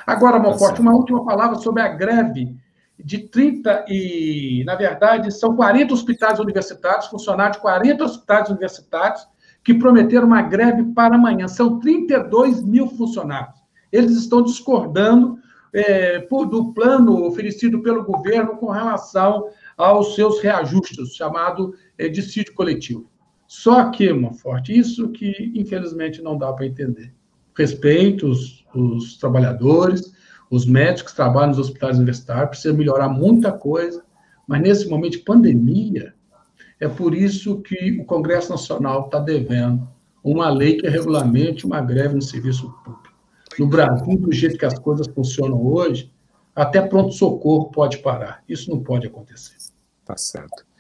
Agora, Tá Monforte, certo. uma última palavra sobre a greve de 30 e, na verdade, são 40 hospitais universitários, funcionários de 40 hospitais universitários, que prometeram uma greve para amanhã. São 32 mil funcionários. Eles estão discordando do plano oferecido pelo governo com relação aos seus reajustes, chamado dissídio coletivo. Só que, Monforte, isso que, infelizmente, não dá para entender. Respeito os trabalhadores, os médicos que trabalham nos hospitais universitários, precisa melhorar muita coisa, mas nesse momento de pandemia, é por isso que o Congresso Nacional está devendo uma lei que regulamente uma greve no serviço público. No Brasil, do jeito que as coisas funcionam hoje, até pronto-socorro pode parar. Isso não pode acontecer. Tá certo.